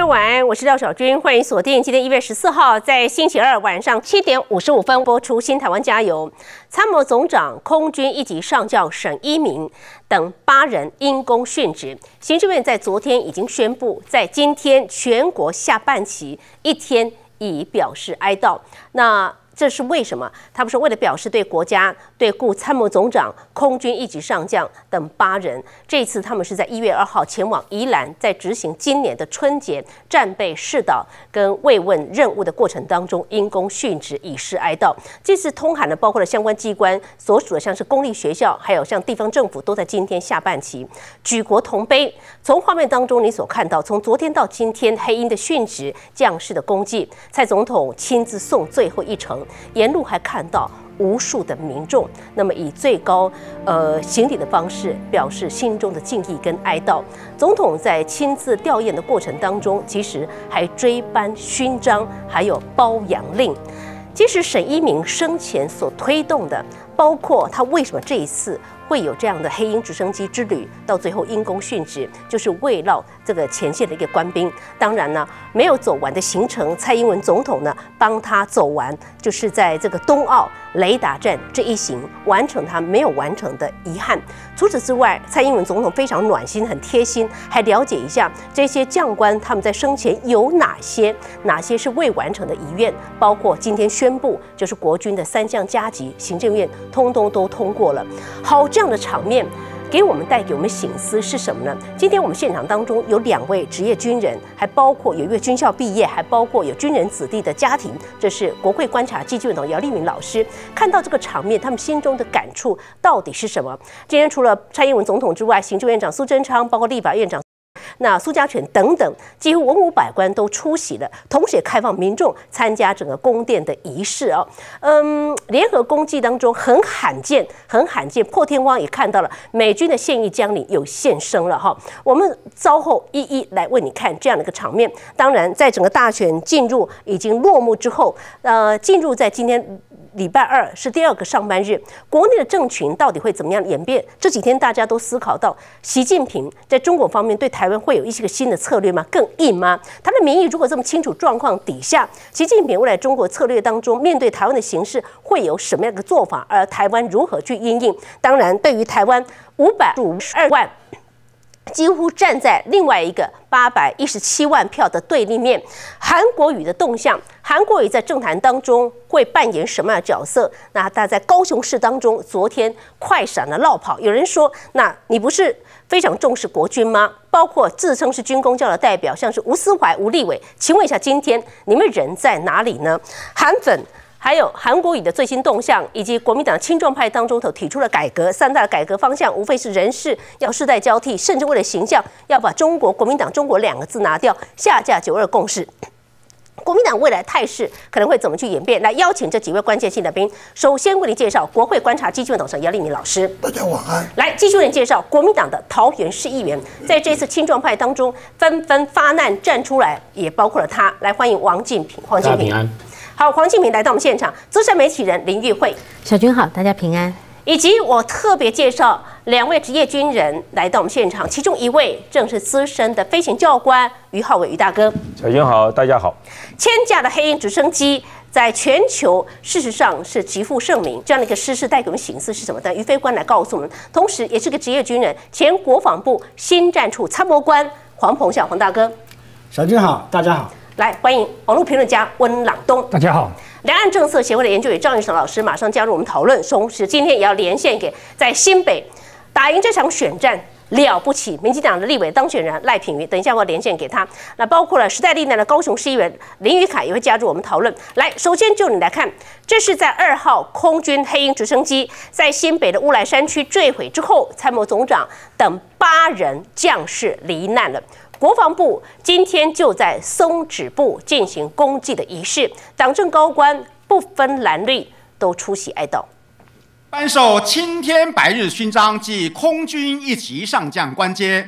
晚安，我是廖小军，欢迎锁定今天1月14号在星期二晚上7点55分播出《新台湾加油》。参谋总长、空军一级上将沈一鸣等8人因公殉职。行政院在昨天已经宣布，在今天全国下半旗1天以表示哀悼。那这是为什么？他们说，为了表示对国家、对顾参谋总长、空军一级上将等8人，这次他们是在1月2号前往宜兰，在执行今年的春节战备视导跟慰问任务的过程当中，因公殉职，以示哀悼。这次通函呢，包括了相关机关所属的，像是公立学校，还有像地方政府，都在今天下半旗举国同悲。从画面当中你所看到，从昨天到今天，黑鹰的殉职、将士的功绩，蔡总统亲自送最后一程。沿路还看到无数的民众，那么以最高行礼的方式表示心中的敬意跟哀悼。总统在亲自吊唁的过程当中，其实还追颁勋章，还有褒扬令。其实沈一鸣生前所推动的，包括他为什么这一次会有这样的黑鹰直升机之旅，到最后因公殉职，就是慰劳这个前线的一个官兵。当然呢，没有走完的行程，蔡英文总统呢帮他走完，就是在这个冬奥雷达站这一行完成他没有完成的遗憾。除此之外，蔡英文总统非常暖心、很贴心，还了解一下这些将官他们在生前有哪些是未完成的遗愿，包括今天宣布就是国军的3项加级，行政院通通都通过了。好，这样的场面带给我们省思是什么呢？今天我们现场当中有2位职业军人，还包括有1位军校毕业，还包括有军人子弟的家庭。这是国会观察暨院长姚立明老师看到这个场面，他们心中的感触到底是什么？今天除了蔡英文总统之外，行政院长苏贞昌，包括立法院长苏家全等等，几乎文武百官都出席了，同时也开放民众参加整个宫殿的仪式哦。联合公祭当中很罕见，破天荒也看到了美军的现役将领有现身了哈。我们稍后一一来为你看这样的一个场面。当然，在整个大选已经落幕之后，进入在今天礼拜2是第2个上班日，国内的政群到底会怎么样演变？这几天大家都思考到，习近平在中国方面对台湾会有一些个新的策略吗？更硬吗？他的民意如果这么清楚状况底下，习近平未来中国策略当中，面对台湾的形势会有什么样的做法？而台湾如何去因应？当然，对于台湾552万。几乎站在另外一个817万票的对立面，韩国瑜的动向，韩国瑜在政坛当中会扮演什么样的角色？那他在高雄市当中，昨天快闪了落跑。有人说，那你不是非常重视国军吗？包括自称是军公教的代表，像是吴思怀、吴立伟，请问一下，今天你们人在哪里呢？韩粉。还有韩国瑜的最新动向，以及国民党青壮派当中头提出了改革3大改革方向，无非是人事要世代交替，甚至为了形象要把国民党中国2个字拿掉，下架9·2共识。国民党未来态势可能会怎么去演变？来邀请这几位关键性的宾，首先为您介绍国会观察暨院长姚立明老师。 大家晚安。来继续为您介绍国民党的桃园市议员，在这次青壮派当中纷纷发难站出来，也包括了他。来欢迎王敬平，黄敬平。好，黄敬平来到我们现场，资深媒体人林玉慧， 小军好，大家平安。 以及我特别介绍2位职业军人来到我们现场，其中1位正是资深的飞行教官于浩伟于大哥。 小军好，大家好。 千架的黑鹰直升机在全球事实上是极负盛名，这样的一个失事带给我们省思是什么？但于飞官来告诉我们，同时也是个职业军人，前国防部新战处参谋官黄鹏孝黄大哥。 小军好，大家好。 来欢迎网络评论家温朗东， 大家好。 两岸政策协会的研究员赵玉成老师马上加入我们讨论，同时今天也要连线给在新北打赢这场选战了不起民进党的立委当选人赖品妤，等一下我要连线给他。那包括了时代力量的高雄市议员林宇凯也会加入我们讨论。来，首先就你来看，这是在2号空军黑鹰直升机在新北的乌来山区坠毁之后，参谋总长等8人将士罹难了。国防部今天就在松指部进行公祭的仪式，党政高官不分蓝绿都出席哀悼。 颁授青天白日勋章及空军一级上将官阶。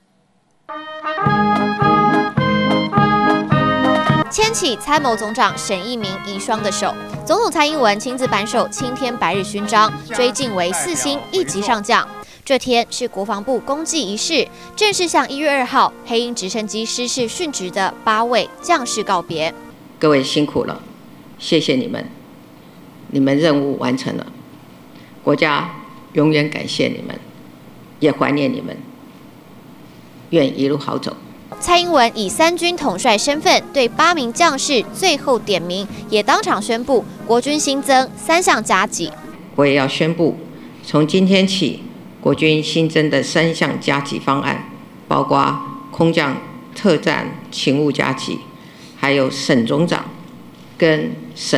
牵起参谋总长沈一鸣遗孀的手，总统蔡英文亲自颁授青天白日勋章，追晋为4星1级上将。 这天是国防部公祭仪式，正式向1月2号黑鹰直升机失事殉职的8位将士告别。 各位辛苦了，谢谢你们，你们任务完成了，国家永远感谢你们，也怀念你们，愿一路好走。 蔡英文以3军统帅身份对8名将士最后点名，也当场宣布国军新增3项加给。 我也要宣布，从今天起，国军新增的3项加给方案，包括空降特战勤务加给，还有省总长跟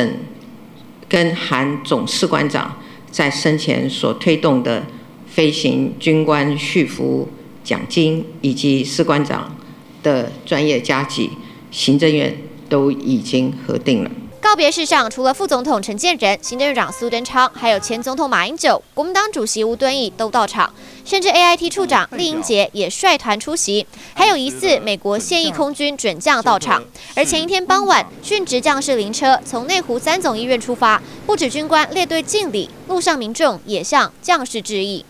韩总士官长在生前所推动的飞行军官续服奖金，以及士官长的专业加给，行政院都已经核定了。 告别式上，除了副总统陈建仁、行政院长苏贞昌，还有前总统马英九、国民党主席吴敦义都到场，甚至 AIT 处长酈英杰也率团出席，还有疑似美国现役空军准将到场。而前一天傍晚，殉职将士灵车从内湖3总医院出发，不止军官列队敬礼，路上民众也向将士致意。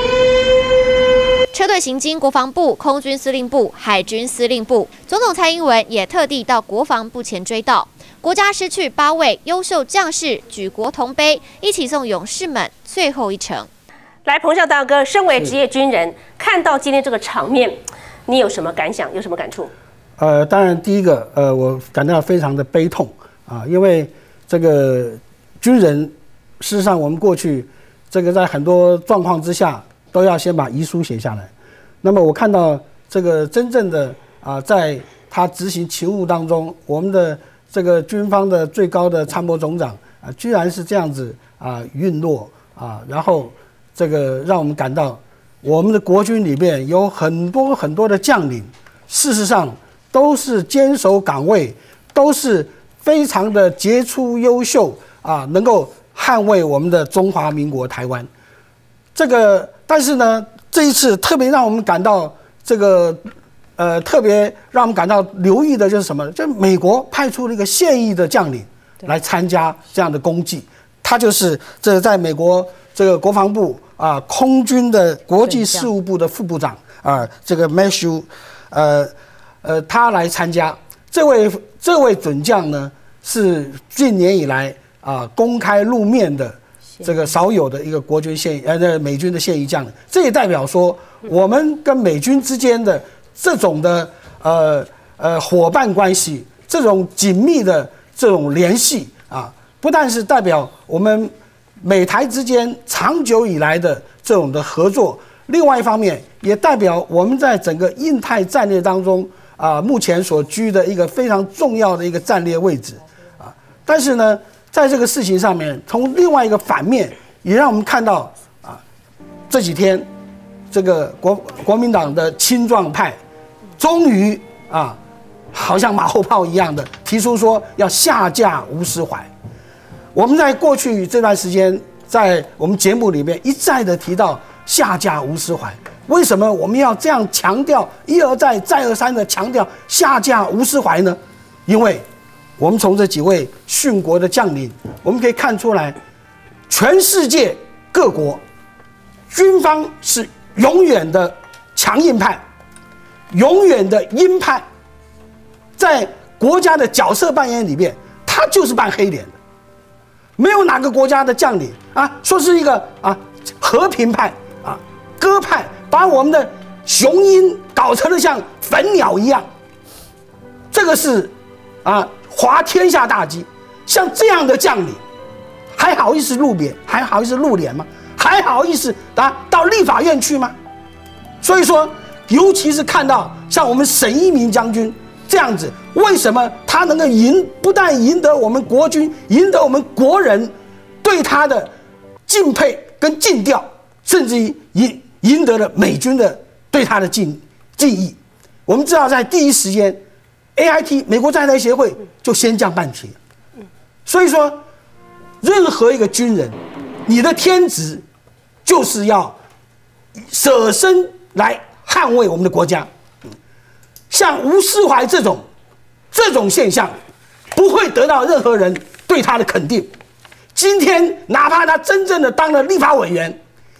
车队行经国防部、空军司令部、海军司令部，总统蔡英文也特地到国防部前追悼。国家失去8位优秀将士，举国同悲，一起送勇士们最后一程。 来，彭孝大哥，身为职业军人，看到今天这个场面，你有什么感想？有什么感触？ 当然，第一个，我感到非常的悲痛啊，因为这个军人，事实上我们过去这个在很多状况之下，都要先把遗书写下来。那么我看到这个真正的在他执行勤务当中，我们的这个军方的最高的参谋总长居然是这样子陨落然后这个让我们感到我们的国军里面有很多很多的将领，事实上都是坚守岗位，都是非常的杰出优秀能够捍卫我们的中华民国台湾。这个但是呢，这一次特别让我们感到这个特别让我们感到留意的就是什么？就美国派出了一个现役的将领来参加这样的公祭，他就是这在美国这个国防部空军的国际事务部的副部长这个 Matthew 他来参加。这位准将呢，是近年以来公开露面的这个少有的一个国军美军的现役将领。这也代表说，我们跟美军之间的这种的伙伴关系，这种紧密的这种联系不但是代表我们美台之间长久以来的这种的合作，另外一方面也代表我们在整个印太战略当中目前所居的一个非常重要的一个战略位置但是呢，在这个事情上面，从另外一个反面，也让我们看到这几天这个国民党的青壮派终于好像马后炮一样的提出说要下架吴思怀。我们在过去这段时间，在我们节目里面一再的提到下架吴思怀。为什么我们要这样强调，一而再再而三的强调下架吴思怀呢？因为我们从这几位殉国的将领，我们可以看出来，全世界各国军方是永远的强硬派，永远的鹰派，在国家的角色扮演里面，他就是扮黑脸的。没有哪个国家的将领说是一个和平派鸽派，把我们的雄鹰搞成了像粉鸟一样，这个是滑天下大稽。像这样的将领，还好意思露脸？还好意思露脸吗？还好意思到立法院去吗？所以说，尤其是看到像我们沈一鸣将军这样子，为什么他能够不但赢得我们国军，赢得我们国人对他的敬佩跟敬吊，甚至于赢得了美军的对他的敬意。我们知道，在第一时间 ，AIT 美国在台协会就先降半旗。所以说，任何一个军人，你的天职就是要舍身来捍卫我们的国家。像吴思怀这种现象，不会得到任何人对他的肯定。今天哪怕他真正的当了立法委员，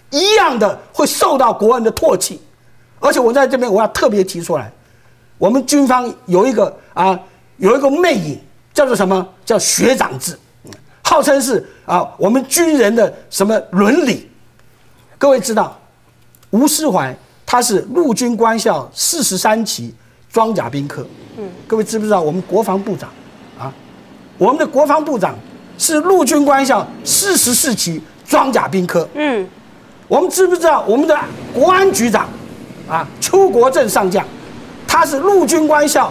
一样的会受到国人的唾弃。而且我在这边我要特别提出来，我们军方有一个魅影，叫做什么？叫学长制，号称是我们军人的什么伦理。各位知道，吴思怀他是陆军官校43期装甲兵科。各位知不知道我们国防部长我们的国防部长是陆军官校44期装甲兵科。我们知不知道我们的国安局长邱国正上将，他是陆军官校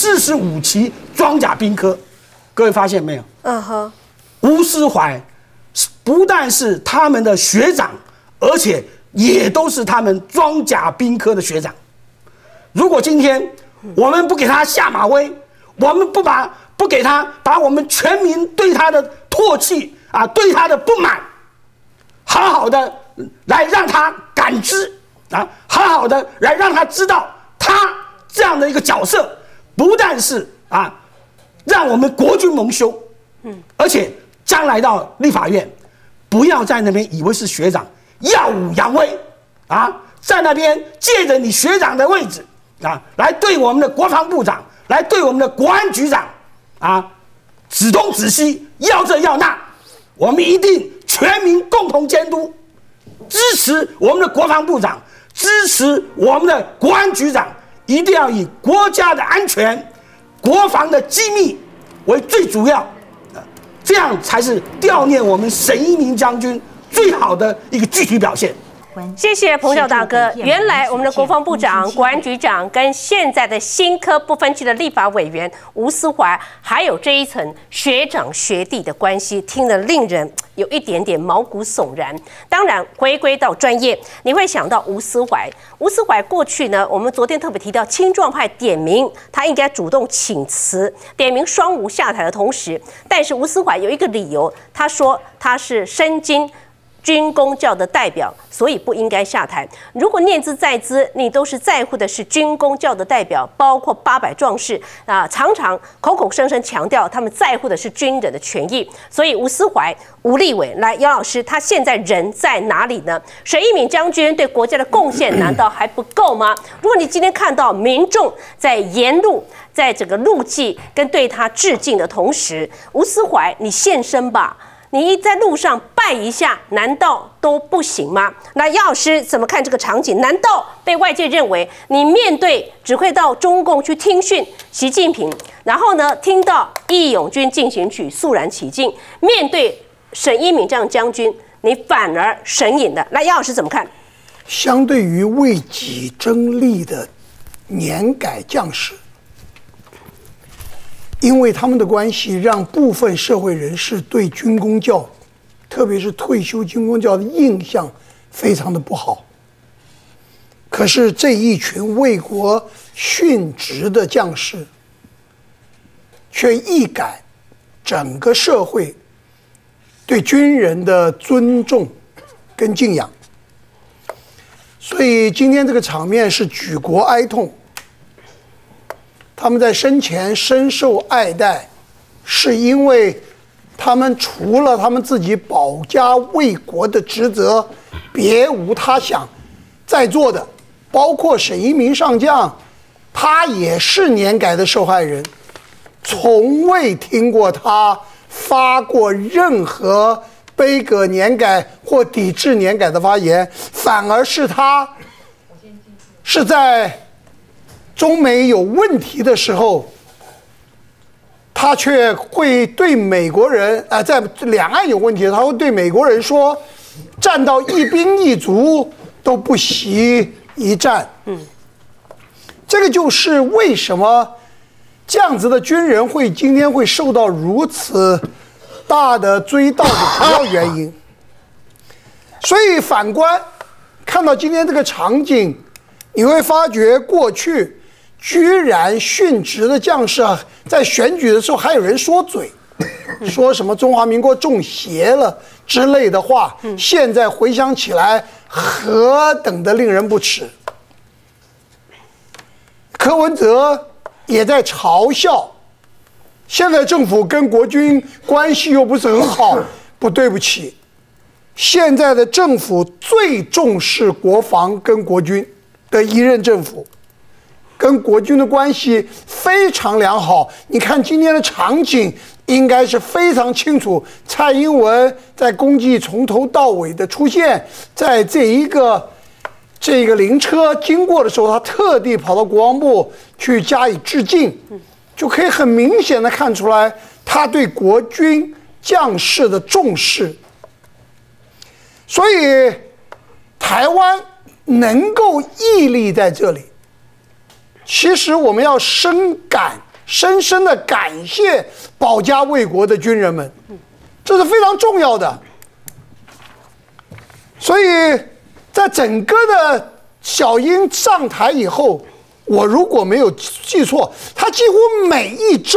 45期装甲兵科。各位发现没有？吴思怀不但是他们的学长，而且也都是他们装甲兵科的学长。如果今天我们不给他下马威，我们不给他把我们全民对他的唾弃对他的不满，好好的来让他感知好好的来让他知道，他这样的一个角色，不但是让我们国军蒙羞，而且将来到立法院，不要在那边以为是学长，耀武扬威在那边借着你学长的位置来对我们的国防部长，来对我们的国安局长指东指西，要这要那。我们一定全民共同监督，支持我们的国防部长，支持我们的国安局长，一定要以国家的安全、国防的机密为最主要，这样才是悼念我们沈一鸣将军最好的一个具体表现。 谢谢彭晓大哥。原来我们的国防部长、国安局长跟现在的新科不分区的立法委员吴思怀，还有这一层学长学弟的关系，听得令人有一点点毛骨悚然。当然，回归到专业，你会想到吴思怀。吴思怀过去呢，我们昨天特别提到青壮派点名他应该主动请辞，点名双吴下台的同时，但是吴思怀有一个理由，他说他是身经军公教的代表，所以不应该下台。如果念兹在兹，你都是在乎的是军公教的代表，包括800壮士常常口口声声强调他们在乎的是军人的权益。所以吴思怀、吴立伟，来，姚老师，他现在人在哪里呢？沈一鸣将军对国家的贡献难道还不够吗？如果你今天看到民众在沿路，在整个路祭跟对他致敬的同时，吴思怀，你现身吧。你在路上拜一下，难道都不行吗？那姚老师怎么看这个场景？难道被外界认为你面对只会到中共去听训习近平，然后呢听到《义勇军进行曲》肃然起敬，面对沈一鸣这样将军，你反而神隐了？那姚老师怎么看？ 相对于为己争利的年改将士，因为他们的关系，让部分社会人士对军公教，特别是退休军公教的印象非常的不好。可是这一群为国殉职的将士，却一改整个社会对军人的尊重跟敬仰。所以今天这个场面是举国哀痛。他们在生前深受爱戴，是因为他们除了他们自己保家卫国的职责，别无他想。在座的包括沈一鸣上将，他也是年改的受害人，从未听过他发过任何杯葛年改或抵制年改的发言，反而是他是在中美有问题的时候，他却会对美国人在两岸有问题，他会对美国人说，战到一兵一卒都不惜一战。这个就是为什么这样子的军人会今天会受到如此大的追悼的主要原因。所以反观看到今天这个场景，你会发觉过去居然殉职的将士在选举的时候还有人说嘴，说什么中华民国中邪了之类的话，现在回想起来何等的令人不齿。柯文哲也在嘲笑，现在政府跟国军关系又不是很好，不对不起， 现在的政府最重视国防跟国军的一任政府，跟国军的关系非常良好。你看今天的场景应该是非常清楚，蔡英文在公祭从头到尾的出现，在这个灵车经过的时候，他特地跑到国防部去加以致敬，就可以很明显的看出来他对国军将士的重视。所以台湾能够屹立在这里，其实我们要深深的感谢保家卫国的军人们，这是非常重要的。所以在整个的小英上台以后，我如果没有记错，他几乎每一周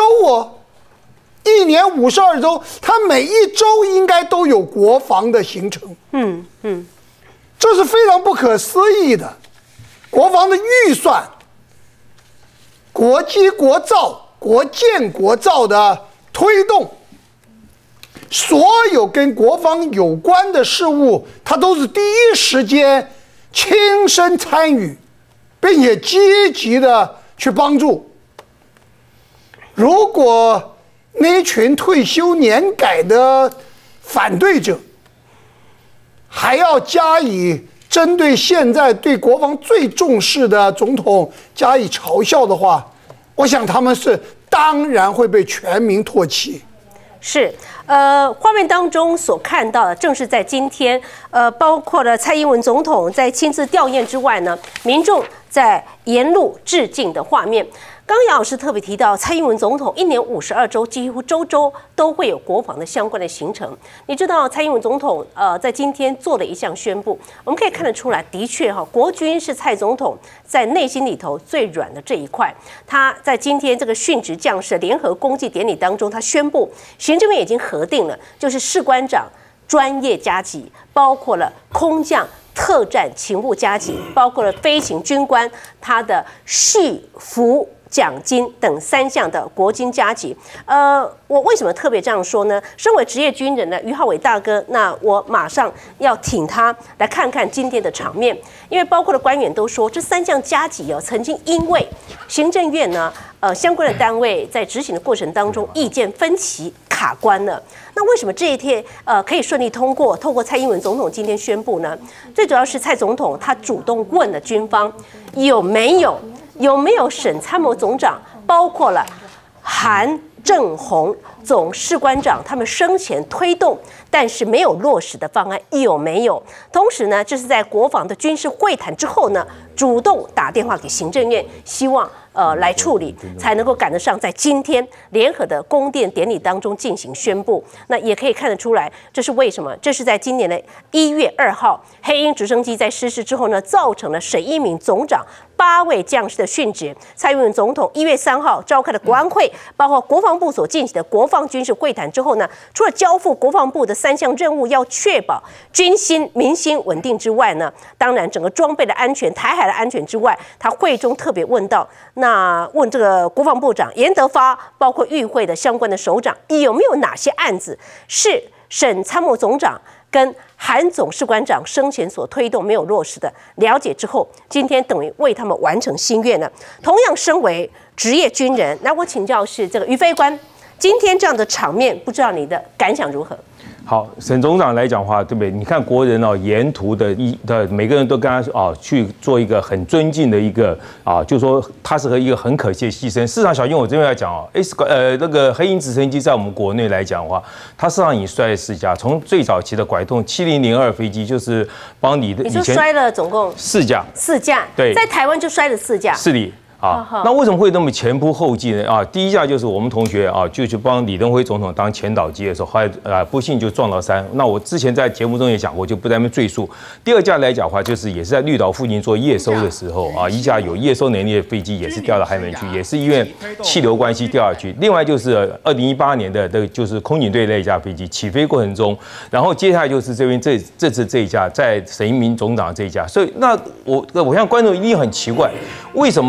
1年52周，他每一周应该都有国防的行程。这是非常不可思议的。国防的预算、国机国造、国建国造的推动，所有跟国防有关的事务，他都是第一时间亲身参与，并且积极的去帮助。如果那群退休年改的反对者还要加以针对现在对国防最重视的总统加以嘲笑的话，我想他们当然会被全民唾弃。 是，画面当中所看到的，正是在今天，包括了蔡英文总统在亲自吊唁之外呢，民众在沿路致敬的画面。刚杨老师特别提到，蔡英文总统1年52周，几乎周都会有国防的相关的行程。你知道，蔡英文总统在今天做了一项宣布，我们可以看得出来，的确国军是蔡总统在内心里头最软的这一块。他在今天这个殉职将士联合公祭典礼当中，他宣布，行政院已经核定了，就是士官长专业加级，包括了空降、特战勤务加级，包括了飞行军官他的续服奖金等3项的国军加级。我为什么特别这样说呢？身为职业军人呢，于浩伟大哥，那我马上要挺他来看看今天的场面，因为包括的官员都说，这3项加级曾经因为行政院呢，相关的单位在执行的过程当中意见分歧卡关了。那为什么这一天可以顺利通过？透过蔡英文总统今天宣布呢？最主要是蔡总统他主动问了军方有没有省参谋总长，包括了韩正宏总士官长他们生前推动但是没有落实的方案有没有？同时呢，这是在国防的军事会谈之后呢，主动打电话给行政院，希望来处理，才能够赶得上在今天联合的宫殿典礼当中进行宣布。那也可以看得出来，这是为什么？这是在今年的1月2号，黑鹰直升机在失事之后呢，造成了沈一鸣总长8位将士的殉职。蔡英文总统1月3号召开的国安会，包括国防部所进行的国防军事会谈之后呢，除了交付国防部的3项任务要确保军心民心稳定之外呢，当然整个装备的安全、台海的安全之外，他会中特别问到，那问这个国防部长严德发，包括与会的相关的首长，有没有哪些案子是省参谋总长跟韩总士官长生前所推动没有落实的？了解之后，今天等于为他们完成心愿了。同样身为职业军人，那我请教是这个于飞官，今天这样的场面，不知道你的感想如何？ 好，沈总长来讲的话，对不对？你看国人沿途的每个人都跟他去做一个很尊敬的一个就是说他是一个很可惜的牺牲。事实上，小英我这边来讲那个黑鹰直升机在我们国内来讲的话，它事实上已经摔了4架，从最早期的拐动7002飞机，就是帮你的以前你说摔了总共4架， 对， 在台湾就摔了4架， 是的。那为什么会那么前仆后继呢？第一架就是我们同学就去帮李登辉总统当前导机的时候，后来不幸就撞到山。那我之前在节目中也讲过，就不在那边赘述。第二架来讲的话，就是也是在绿岛附近做夜收的时候一架有夜收能力的飞机也是掉到海门去，也是因为气流关系掉下去。另外就是2018年的就是空警队那一架飞机起飞过程中，然后接下来就是这边这次这一架在沈一鸣总长这一架。所以那我想观众一定很奇怪，为什么空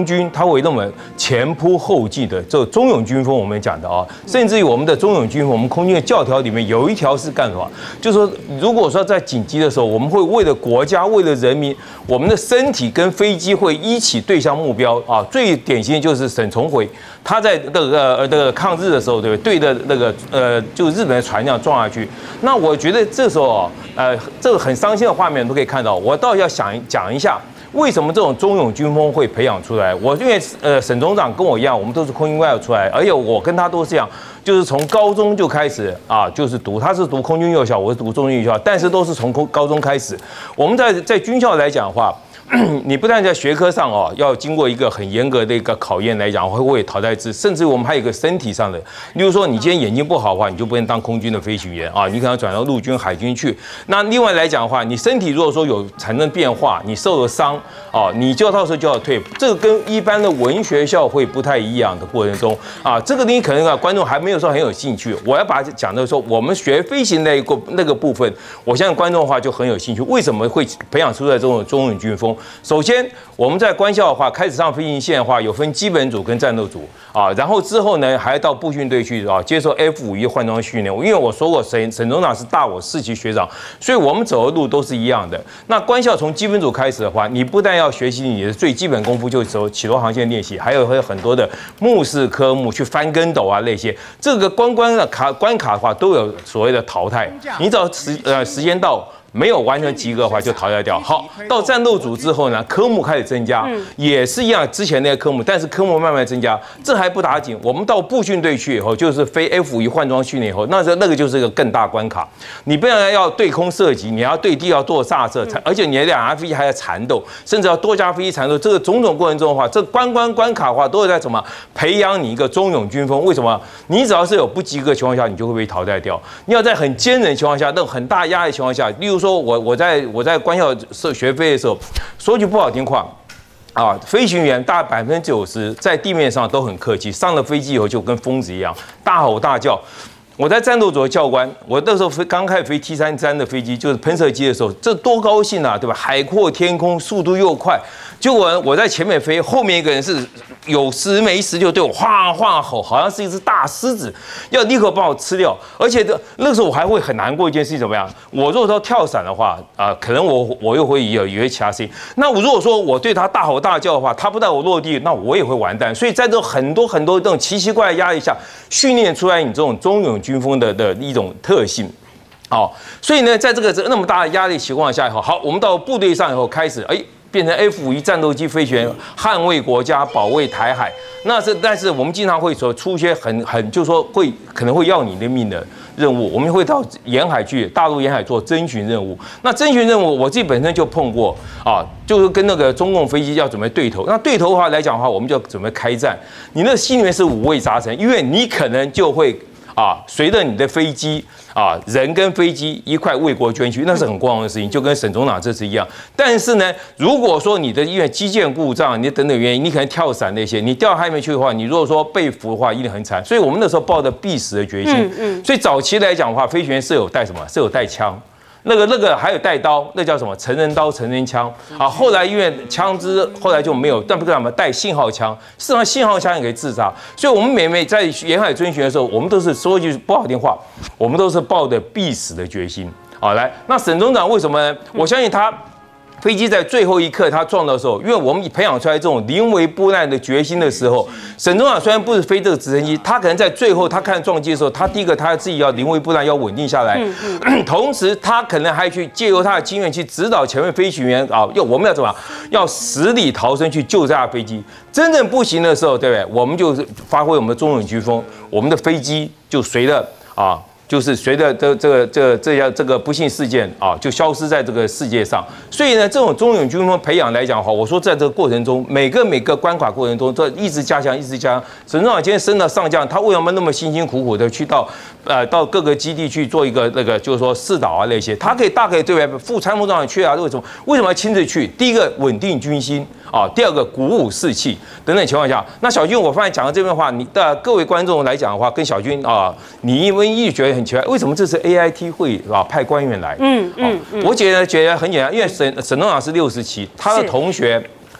军他会那么前仆后继的，这忠勇军风我们讲的啊，甚至于我们的忠勇军风，我们空军的教条里面有一条是干什么？就是说，如果说在紧急的时候，我们会为了国家，为了人民，我们的身体跟飞机会一起对向目标啊。最典型的就是沈从晖，他在那个抗日的时候，对不对？对着那个就日本的船这样撞下去。那我觉得这时候这个很伤心的画面都可以看到。我倒要讲一下。为什么这种忠勇军风会培养出来？我因为沈总长跟我一样，我们都是空军外校出来，而且我跟他都是这样，就是从高中就开始啊，就是读，他是读空军幼校，我是读中军幼校，但是都是从高中开始。我们在军校来讲的话，你不但在学科上哦，要经过一个很严格的一个考验来讲，会淘汰制，甚至我们还有一个身体上的，例如说你今天眼睛不好的话，你就不能当空军的飞行员啊，你可能转到陆军、海军去。那另外来讲的话，你身体如果说有产生变化，你受了伤啊，你就到时候就要退，这个跟一般的文学校会不太一样的过程中啊，这个东西可能观众还没有说很有兴趣，我要把它讲的说，我们学飞行的那个部分，我相信观众的话就很有兴趣，为什么会培养出来这种忠勇军风？首先，我们在官校的话，开始上飞行线的话，有分基本组跟战斗组啊，然后之后呢，还到步训队去啊，接受 F51换装训练。因为我说过，沈总长是大我4期学长，所以我们走的路都是一样的。那官校从基本组开始的话，你不但要学习你的最基本功夫，就是走起落航线练习，还有很多的目视科目，去翻跟斗啊那些，这个关卡的话都有所谓的淘汰。你只要时间到。没有完成及格的话就淘汰掉。好，到战斗组之后呢，科目开始增加，也是一样，之前那些科目，但是科目慢慢增加，这还不打紧。我们到步训队去以后，就是飞 F51换装训练以后，那个就是一个更大关卡。你不但要对空射击，你要对地要做刹车，而且你的两架飞机还要缠斗，甚至要多架飞机缠斗。这个种种过程中的话，这关卡的话，都是在什么培养你一个忠勇军风？为什么？你只要是有不及格的情况下，你就会被淘汰掉。你要在很艰人的情况下，那种很大压力的情况下，例如说我在官校学飞的时候，说句不好听话啊，飞行员大概90%在地面上都很客气，上了飞机以后就跟疯子一样，大吼大叫。我在战斗组的教官，我那时候刚开始飞 T-33的飞机，就是喷射机的时候，这多高兴啊，对吧？海阔天空，速度又快。结果我在前面飞，后面一个人是有时没时就对我晃晃吼，好像是一只大狮子，要立刻把我吃掉。而且那个时候我还会很难过一件事情，怎么样？我如果说跳伞的话，可能我又会以为其他事情。那我如果说我对他大吼大叫的话，他不带我落地，那我也会完蛋。所以在这很多这种奇奇怪的压力下，训练出来你这种忠勇军风的一种特性。好，所以呢，在这个那么大的压力情况下以后，好，我们到部队上以后开始，变成 F51战斗机飞行员，捍卫国家，保卫台海。但是我们经常会出一些就是说可能会要你的命的任务，我们会到沿海去，大陆沿海做侦巡任务。那侦巡任务我自己本身就碰过啊，就是跟那个中共飞机要准备对头。那对头的话来讲的话，我们就要准备开战。你那心里面是五味杂陈，因为你可能就会。随着你的飞机人跟飞机一块为国捐躯，那是很光荣的事情，就跟沈总长这次一样。但是呢，如果说你的因为机件故障，你等等原因，你可能跳伞那些，你掉到海里面去的话，你如果说被俘的话，一定很惨。所以我们那时候抱着必死的决心。所以早期来讲的话，飞行员是有带什么？是有带枪。那个还有带刀，那叫什么？成人刀、成人枪啊。后来因为枪支后来就没有，但不干什么带信号枪，事实上信号枪也可以自杀。所以我们每在沿海侦巡的时候，我们都是说一句不好听话，我们都是抱着必死的决心。好，来，那沈总长为什么呢？我相信他。飞机在最后一刻他撞到的时候，因为我们培养出来这种临危不乱的决心的时候，沈总长虽然不是飞这个直升机，他可能在最后他看撞击的时候，他第一个他自己要临危不乱，要稳定下来，同时他可能还去借由他的经验去指导前面飞行员我们要怎么要死里逃生去救这架飞机。真正不行的时候，对不对？我们就是发挥我们的忠勇军风，我们的飞机就随着就是随着这个不幸事件就消失在这个世界上。所以呢，这种忠勇军风培养来讲的话，我说在这个过程中，每个关卡过程中，都一直加强，一直加强。沈总长今天升到上将，他为什么那么辛辛苦苦的去到各个基地去做一个就是说试导那些？他可以大可以对不对？副参谋长去为什么要亲自去？第一个稳定军心第二个鼓舞士气等等情况下，那小军我发现讲到这边的话，你的各位观众来讲的话，跟小军你因为一直觉得很奇怪，为什么这次 AIT 会派官员来？我觉得很简单，因为沈总长是60期，他的同学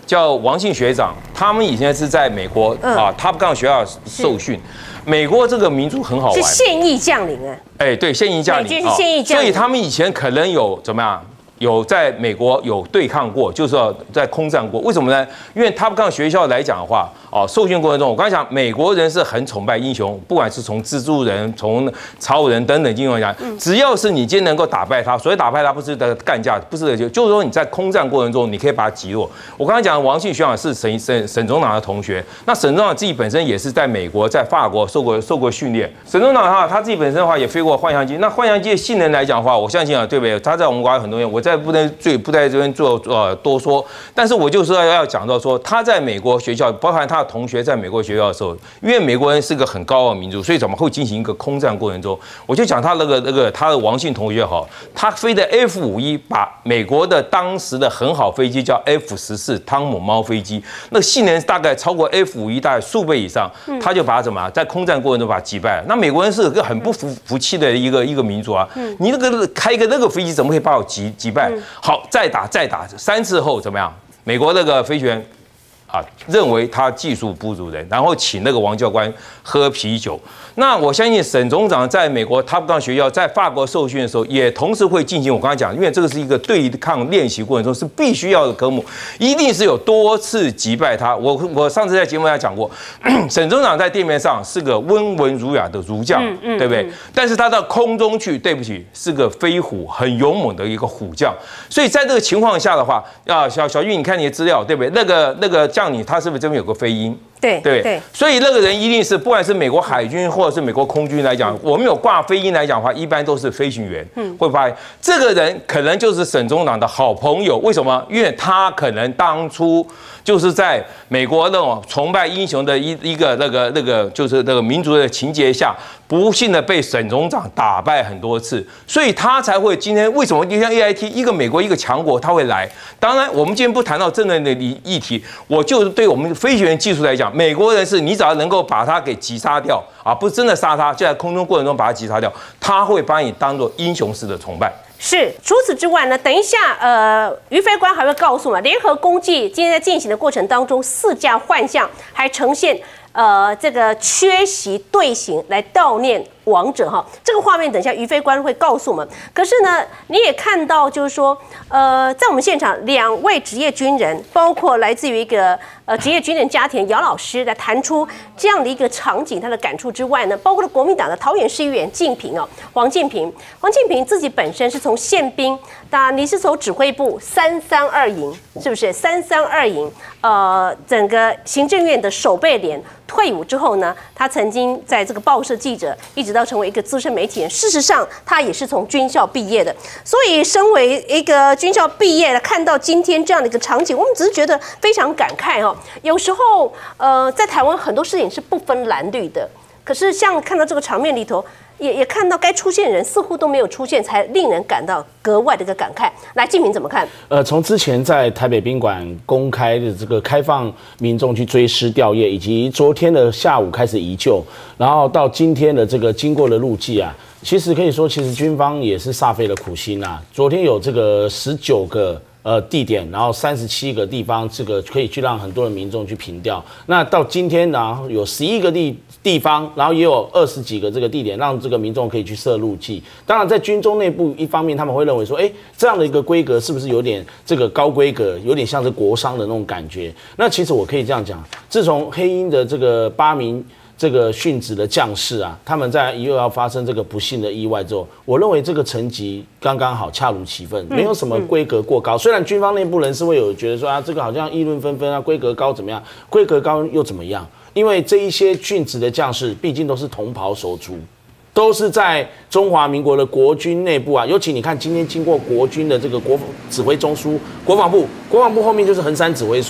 叫王姓学长，他们以前是在美国Top Gun 学校受训。美国这个民族很好玩， 是现役将领哎，对，现役将领， 美军是现役将领， 所以他们以前可能有怎么样？有在美国有对抗过，就是说在空战过。为什么呢？因为Top Gun学校来讲的话，受训过程中，我刚才讲，美国人是很崇拜英雄，不管是从蜘蛛人、从超人等等英雄来讲，只要是你今天能够打败他，所谓打败他不是的干架，不是的就是说你在空战过程中，你可以把他击落。我刚才讲王姓学长是沈总长的同学，那沈总长自己本身也是在美国、在法国受过训练。沈总长他自己本身的话也飞过幻象机，那幻象机的性能来讲的话，我相信对不对？他在我们国家很多年，我不在这边做多说，但是我就是要讲到说，他在美国学校，包含他的同学在美国学校的时候，因为美国人是个很高傲的民族，所以怎么会进行一个空战过程中，我就讲他他的王姓同学他飞的 F-51把美国的当时的很好飞机叫 F-14汤姆猫飞机，那个性能大概超过 F-51大概数倍以上，他就把它在空战过程中把它击败了。那美国人是个很不服气的一个民族啊，你开一个那个飞机怎么可以把我击败？好，再打3次后怎么样？美国那个飞行员认为他技术不如人，然后请那个王教官喝啤酒。那我相信沈总长在美国 Top Gun 学校在法国受训的时候，也同时会进行我刚才讲，因为这个是一个对抗练习过程中是必须要的科目，一定是有多次击败他。我上次在节目上讲过，沈总长在地面上是个温文儒雅的儒将，对不对？但是他到空中去，对不起，是个飞虎，很勇猛的一个虎将。所以在这个情况下的话，小玉，你看你的资料，对不对？那个将领他是不是这边有个飞鹰？对，所以那个人一定是，不管是美国海军或者是美国空军来讲，我们有挂飞鹰来讲的话，一般都是飞行员。会发现这个人可能就是沈总长的好朋友。为什么？因为他可能当初就是在美国那种崇拜英雄的一个那个就是那个民族的情节下，不幸的被沈总长打败很多次，所以他才会今天为什么就像 AIT 一个美国一个强国他会来。当然，我们今天不谈到政治的议题，我就是对我们飞行员技术来讲，美国人是你只要能够把他给击杀掉不是真的杀他，就在空中过程中把他击杀掉，他会把你当作英雄式的崇拜。 是，除此之外呢，等一下，于飞官还会告诉我们，联合公祭今天在进行的过程当中，4架幻象还呈现这个缺席队形来悼念王者这个画面等一下于飞官会告诉我们。可是呢，你也看到就是说，在我们现场2位职业军人，包括来自于一个职业军人家庭姚老师来谈出这样的一个场景他的感触之外呢，包括了国民党的桃园市议员黄敬平自己本身是从宪兵，你是从指挥部332营，是不是332营？整个行政院的守备连退伍之后呢，他曾经在这个报社记者，一直到成为一个资深媒体人。事实上，他也是从军校毕业的。所以，身为一个军校毕业的，看到今天这样的一个场景，我们只是觉得非常感慨有时候，在台湾很多事情是不分蓝绿的。可是，像看到这个场面里头，也看到该出现的人似乎都没有出现，才令人感到格外的一个感慨。来，敬平怎么看？ 从之前在台北宾馆公开的这个开放民众去追思吊唁，以及昨天的下午开始移柩，然后到今天的这个经过的路祭其实可以说，其实军方也是煞费了苦心昨天有这个19个地点，然后37个地方，这个可以去让很多的民众去凭吊。那到今天呢，有11个地方，然后也有20几个这个地点，让这个民众可以去设路祭。当然，在军中内部，一方面他们会认为说，这样的一个规格是不是有点这个高规格，有点像是国殇的那种感觉？那其实我可以这样讲，自从黑鹰的这个8名这个殉职的将士他们在1月要发生这个不幸的意外之后，我认为这个层级刚刚好，恰如其分，没有什么规格过高。虽然军方内部人士会有觉得说这个好像议论纷纷规格高怎么样？规格高又怎么样？因为这一些殉职的将士，毕竟都是同袍手足，都是在中华民国的国军内部尤其你看今天经过国军的这个指挥中枢，国防部后面就是衡山指挥所，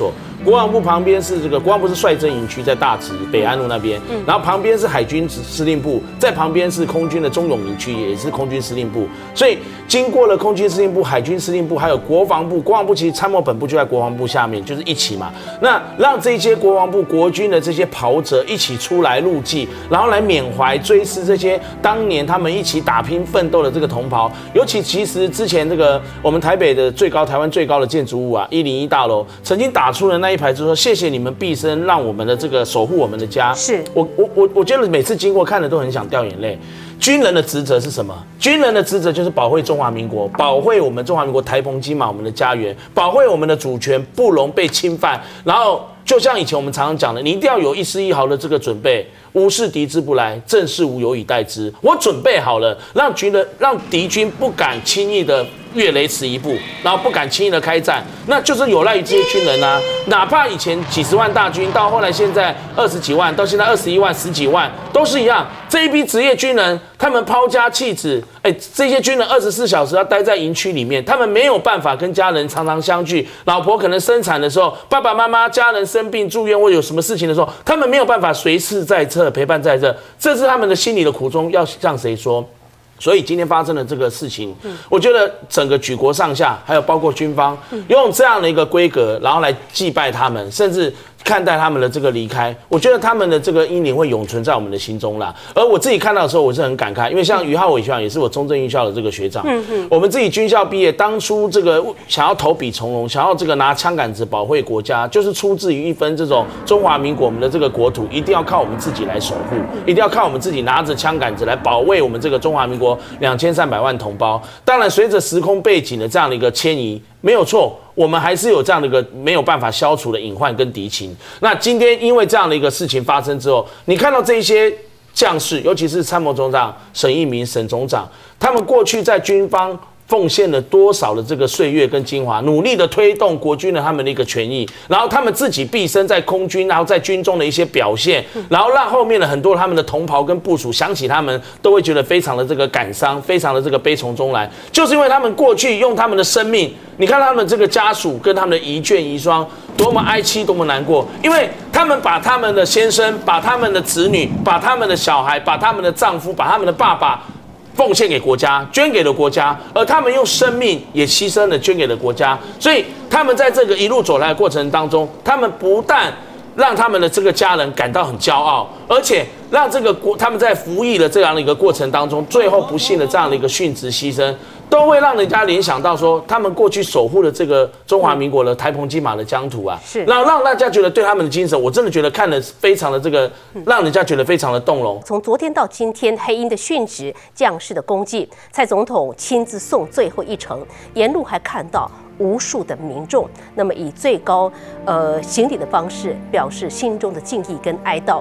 国防部旁边是这个国防部是率真营区在大直北安路那边，然后旁边是海军司令部，在旁边是空军的中永营区，也是空军司令部。所以经过了空军司令部、海军司令部，还有国防部，国防部其实参谋本部就在国防部下面，就是一起嘛。那让这些国防部、国军的这些袍泽一起出来入祭，然后来缅怀追思这些当年他们一起打拼奋斗的这个同袍。尤其其实之前这个我们台北的台湾最高的建筑物啊，101大楼曾经打出了那一排，就是说谢谢你们毕生让我们的这个守护我们的家。 是我觉得每次经过看的都很想掉眼泪。军人的职责是什么？军人的职责就是保卫中华民国，保卫我们中华民国台澎金马我们的家园，保卫我们的主权不容被侵犯。然后就像以前我们常常讲的，你一定要有一丝一毫的这个准备。无事敌之不来，正事无有以待之。我准备好了，让敌军不敢轻易的越雷池一步，然后不敢轻易的开战，那就是有赖于这些军人啊。哪怕以前几十万大军，到后来现在20几万，到现在21万、10几万，都是一样。这一批职业军人，他们抛家弃子，这些军人24小时要待在营区里面，他们没有办法跟家人常常相聚。老婆可能生产的时候，爸爸妈妈、家人生病住院或有什么事情的时候，他们没有办法随时在侧陪伴在这，这是他们的心里的苦衷，要向谁说？所以今天发生的这个事情，我觉得整个举国上下，还有包括军方，用这样的一个规格，然后来祭拜他们，甚至看待他们的这个离开，我觉得他们的这个英灵会永存在我们的心中啦。而我自己看到的时候，我是很感慨，因为像于浩伟学长也是我中正预校的这个学长，我们自己军校毕业，当初这个想要投笔从戎，想要这个拿枪杆子保卫国家，就是出自于一份这种中华民国我们的这个国土，一定要靠我们自己来守护，一定要靠我们自己拿着枪杆子来保卫我们这个中华民国2300万同胞。当然，随着时空背景的这样的一个迁移，没有错，我们还是有这样的一个没有办法消除的隐患跟敌情。那今天因为这样的一个事情发生之后，你看到这些将士，尤其是参谋总长沈一鸣沈总长，他们过去在军方奉献了多少的这个岁月跟精华，努力的推动国军的他们的一个权益，然后他们自己毕生在空军，然后在军中的一些表现，然后让后面的很多他们的同袍跟部属想起他们，都会觉得非常的这个感伤，非常的这个悲从中来，就是因为他们过去用他们的生命，你看他们这个家属跟他们的遗眷遗孀多么哀戚，多么难过，因为他们把他们的先生、把他们的子女、把他们的小孩、把他们的丈夫、把他们的爸爸奉献给国家，捐给了国家，而他们用生命也牺牲了，捐给了国家。所以他们在这个一路走来的过程当中，他们不但让他们的这个家人感到很骄傲，而且让这个他们在服役的这样的一个过程当中，最后不幸的这样的一个殉职牺牲，都会让人家联想到说，他们过去守护的这个中华民国的台澎金马的疆土啊， 是让大家觉得对他们的精神，我真的觉得看了非常的这个，让人家觉得非常的动容。 从昨天到今天，黑鹰的殉职、将士的功绩，蔡总统亲自送最后一程，沿路还看到无数的民众，那么以最高行礼的方式，表示心中的敬意跟哀悼。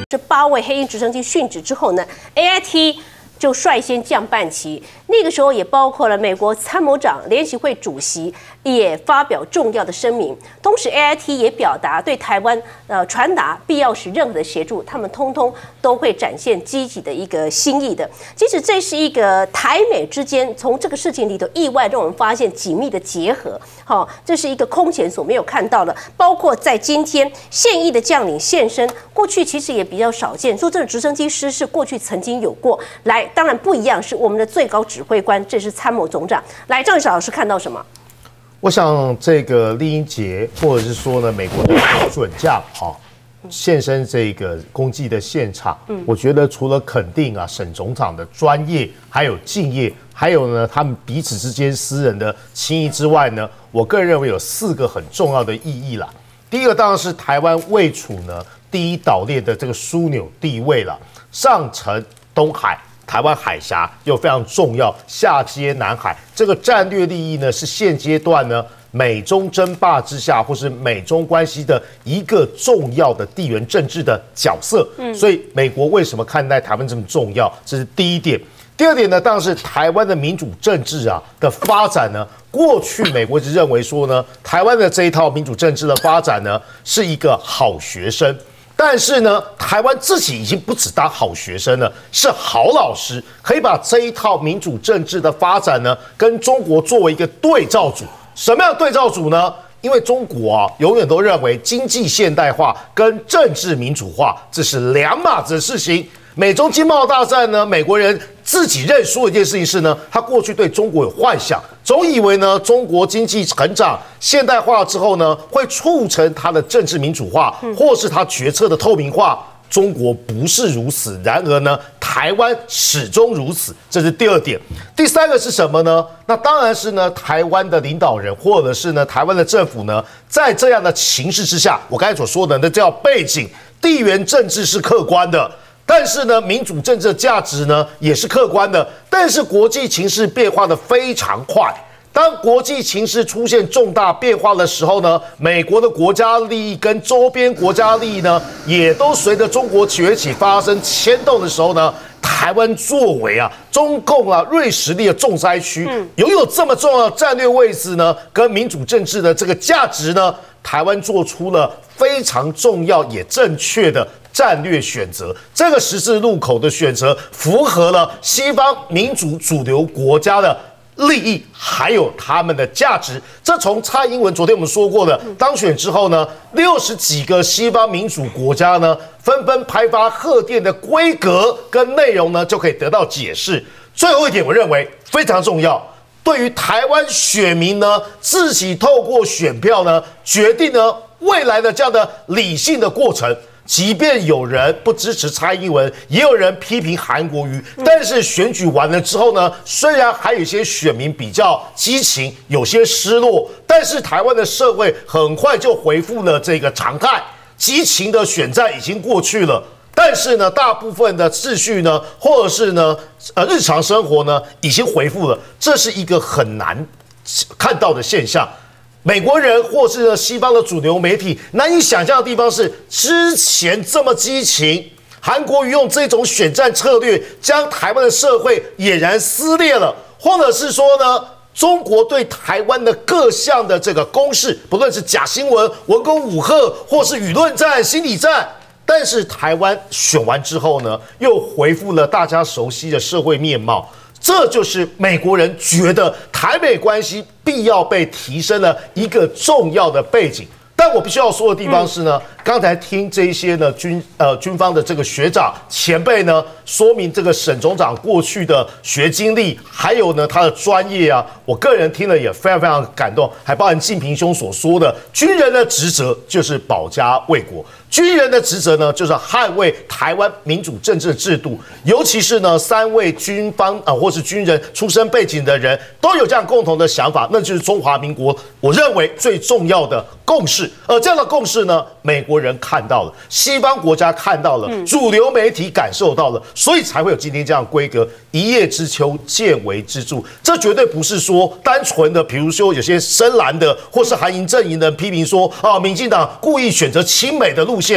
这8位黑鹰直升机殉职之后呢 ，AIT 就率先降半旗。那个时候也包括了美国参谋长联席会主席也发表重要的声明，同时 AIT 也表达对台湾传达必要时任何的协助，他们通通都会展现积极的一个心意的。即使这是一个台美之间从这个事情里头意外让我们发现紧密的结合，这是一个空前所没有看到的。包括在今天现役的将领现身，过去其实也比较少见，说这个直升机失事过去曾经有过。来，当然不一样，是我们的最高指挥官，这是参谋总长。来，张宇老师看到什么？ 我想这个厉英杰，或者是说呢，美国的准将现身这个公祭的现场，我觉得除了肯定沈总长的专业，还有敬业，还有呢他们彼此之间私人的情谊之外呢，我个人认为有4个很重要的意义啦。第一个当然是台湾位处呢第一岛链的这个枢纽地位了，上承东海。台湾海峡又非常重要，下接南海，这个战略利益呢是现阶段呢美中争霸之下，或是美中关系的一个重要的地缘政治的角色。所以美国为什么看待台湾这么重要？这是第一点。第二点呢，当然是台湾的民主政治的发展呢。过去美国一直认为说呢，台湾的这一套民主政治的发展呢是一个好学生。但是呢，台湾自己已经不只当好学生了，是好老师，可以把这一套民主政治的发展呢，跟中国作为一个对照组。什么样的对照组呢？因为中国永远都认为经济现代化跟政治民主化这是两码子的事情。美中经贸大战呢，美国人自己认输的一件事情是呢，他过去对中国有幻想，总以为呢中国经济成长现代化之后呢，会促成它的政治民主化，或是它决策的透明化。中国不是如此，然而呢，台湾始终如此，这是第二点。第三个是什么呢？那当然是呢，台湾的领导人或者是呢，台湾的政府呢，在这样的情势之下，我刚才所说的那叫背景，地缘政治是客观的。但是呢，民主政治的价值呢也是客观的，但是国际情势变化的非常快。当国际情势出现重大变化的时候呢，美国的国家利益跟周边国家利益呢，也都随着中国崛起发生牵动的时候呢，台湾作为中共锐实力的重灾区，拥有这么重要的战略位置呢，跟民主政治的这个价值呢，台湾做出了非常重要也正确的战略选择。这个十字路口的选择符合了西方民主主流国家的利益还有他们的价值。这从蔡英文昨天我们说过的当选之后呢，60几个西方民主国家呢纷纷拍发贺电的规格跟内容呢就可以得到解释。最后一点我认为非常重要，对于台湾选民呢自己透过选票呢决定呢未来的这样的理性的过程。即便有人不支持蔡英文，也有人批评韩国瑜，但是选举完了之后呢，虽然还有一些选民比较激情，有些失落，但是台湾的社会很快就恢复了这个常态，激情的选战已经过去了。但是呢，大部分的秩序呢，或者是呢，日常生活呢，已经恢复了，这是一个很难看到的现象。美国人或是西方的主流媒体难以想象的地方是，之前这么激情，韩国瑜用这种选战策略将台湾的社会俨然撕裂了，或者是说呢，中国对台湾的各项的这个攻势，不论是假新闻、文攻武吓，或是舆论战、心理战，但是台湾选完之后呢，又恢复了大家熟悉的社会面貌。这就是美国人觉得台美关系必要被提升了一个重要的背景。但我必须要说的地方是呢，刚才听这一些呢军方的这个学长前辈呢说明这个沈总长过去的学经历，还有呢他的专业我个人听了也非常非常感动，还包含敬平兄所说的，军人的职责就是保家卫国。军人的职责呢，就是捍卫台湾民主政治的制度，尤其是呢，3位军方或是军人出身背景的人都有这样共同的想法，那就是中华民国我认为最重要的共识。而这样的共识呢，美国人看到了，西方国家看到了，主流媒体感受到了，所以才会有今天这样的规格，一叶知秋，见微知著。这绝对不是说单纯的，比如说有些深蓝的或是韩营阵营的批评说民进党故意选择亲美的路线。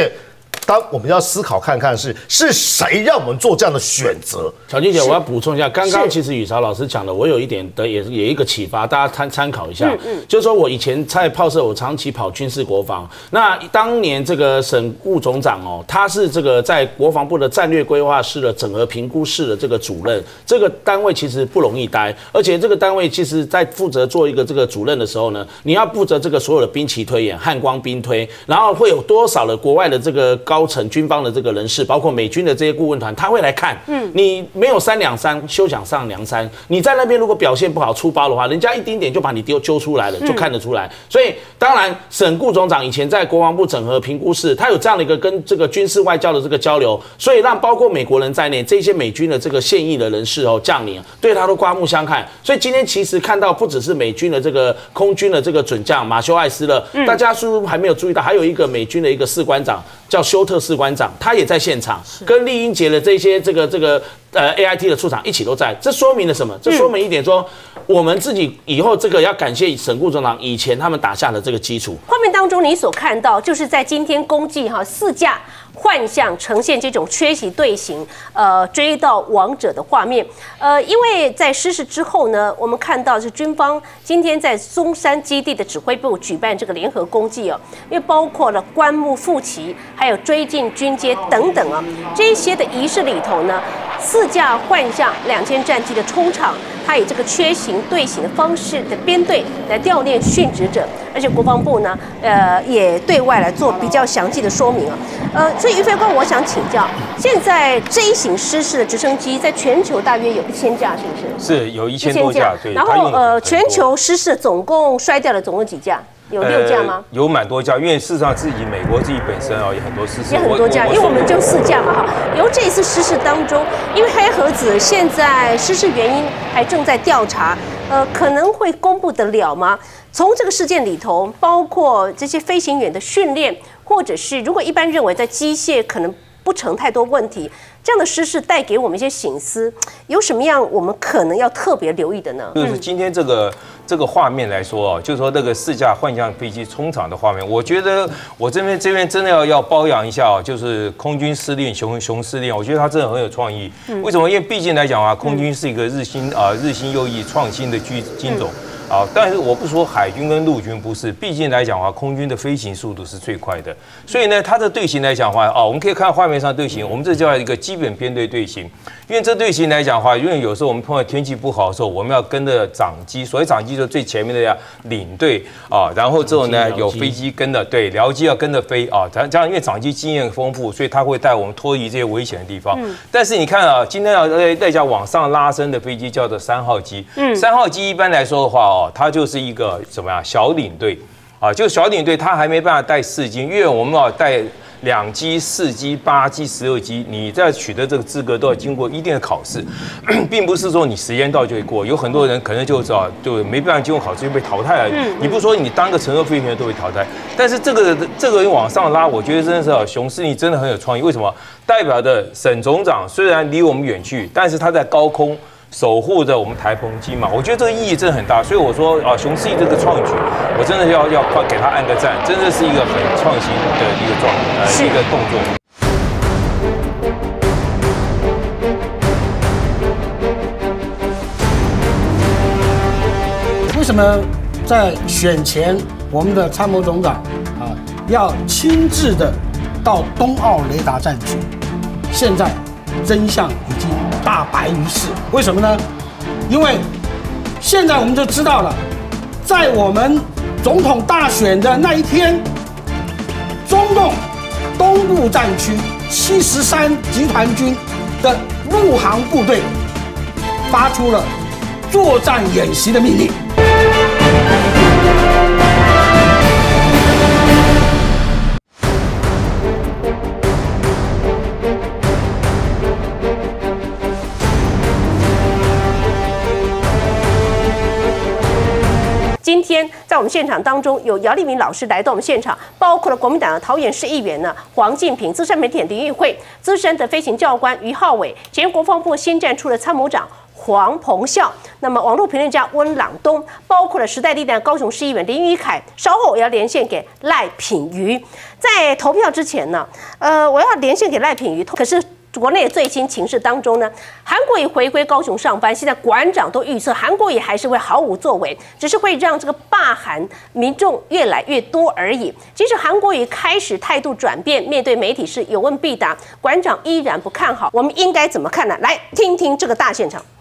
当我们要思考看看是谁让我们做这样的选择。 小金姐，我要补充一下，刚刚其实宇潮老师讲的，我有一点的也一个启发，大家参考一下。就是说我以前在炮社，我长期跑军事国防。那当年这个省务总长哦，他是这个在国防部的战略规划室的整合评估室的这个主任，这个单位其实不容易待，而且这个单位其实在负责做一个这个主任的时候呢，你要负责这个所有的兵棋推演、汉光兵推，然后会有多少的国外的这个高层军方的这个人士，包括美军的这些顾问团，他会来看。你没有3两3，休想上梁山。你在那边如果表现不好、出包的话，人家一丁点就把你揪出来了，就看得出来。所以当然，省顾总长以前在国防部整合评估室，他有这样的一个跟这个军事外交的这个交流，所以让包括美国人在内这些美军的这个现役的人士哦将领对他都刮目相看。所以今天其实看到不只是美军的这个空军的这个准将马修艾斯了，大家是不是还没有注意到，还有一个美军的一个士官长叫休特士官长，他也在现场，跟丽英杰的这些这个AIT 的处长一起都在。这说明了什么？这说明一点说，我们自己以后这个要感谢省顾总长以前他们打下的这个基础。 画面当中你所看到，就是在今天公祭4架幻象呈现这种缺席队形，追到王者的画面。因为在失事之后呢，我们看到是军方今天在松山基地的指挥部举办这个联合公祭哦，因为包括了棺木复旗，还有追进军阶等等啊，这些的仪式里头呢，4架幻象2000战机的冲场，它以这个缺行队形的方式的编队来调练殉职者，而且国防部呢，也对外来做比较详细的说明啊。所以于飞官，我想请教，现在这一型失事的直升机在全球大约有1000架，是不是？ 是有1000多架，对。 然后全球失事总共摔掉了总共几架？有6架吗？ 有蛮多架，因为事实上美国自己本身也很多失事， 也很多架，因为我们就4架嘛哈。由这一次失事当中，因为黑盒子现在失事原因还正在调查，可能会公布得了吗？从这个事件里头，包括这些飞行员的训练，或者是如果一般认为在机械可能不成太多问题，这样的失事带给我们一些省思，有什么样我们可能要特别留意的呢？ 就是今天这个画面来说就是说那个4架幻象飞机冲场的画面，我觉得我这边真的要褒扬一下就是空军司令熊司令，我觉得他真的很有创意。为什么？因为毕竟来讲空军是一个日新又异、创新的军种。但是我不说海军跟陆军不是，毕竟来讲的话，空军的飞行速度是最快的，所以呢，它的队形来讲的话，我们可以看画面上队形，我们这叫一个基本编队队形。因为这队形来讲的话，因为有时候我们碰到天气不好的时候，我们要跟着长机，所谓长机就是最前面的领队然后之后呢有飞机跟着，对，僚机要跟着飞这样因为长机经验丰富，所以他会带我们脱离这些危险的地方。但是你看今天要讲往上拉升的飞机叫做3号机，3号机一般来说的话它就是一个什么呀小领队就是小领队，它还没办法带4机，因为我们带2机、4机、8机、12机，你在取得这个资格都要经过一定的考试，并不是说你时间到就会过。有很多人可能就没办法经过考试就被淘汰了。你不说你当个乘客飞行员都被淘汰，但是这个往上拉，我觉得真的是熊司令真的很有创意。为什么？代表的省总长虽然离我们远去，但是他在高空守护着我们台澎金马，我觉得这个意义真的很大，所以我说熊司令这个创举，我真的要给他按个赞，真的是一个很创新的一个一个动作。 为什么在选前我们的参谋总长要亲自的到东澳雷达站去？现在真相已经大白于世，为什么呢？因为现在我们就知道了，在我们总统大选的那一天，中共东部战区73集团军的陆航部队发出了作战演习的命令。 今天在我们现场当中，有姚立明老师来到我们现场，包括了国民党的桃园市议员呢黄进平、资深媒体林育慧、资深的飞行教官于浩伟、前国防部新站处的参谋长黄鹏孝，那么网络评论家温朗东，包括了时代力量高雄市议员林宇凯，稍后我要连线给赖品妤。在投票之前呢，我要连线给赖品妤，可是。国内最新情势当中呢，韩国瑜回归高雄上班，现在馆长都预测韩国瑜还是会毫无作为，只是会让这个罢韩民众越来越多而已。即使韩国瑜开始态度转变，面对媒体是有问必答，馆长依然不看好。我们应该怎么看呢？来听听这个大现场。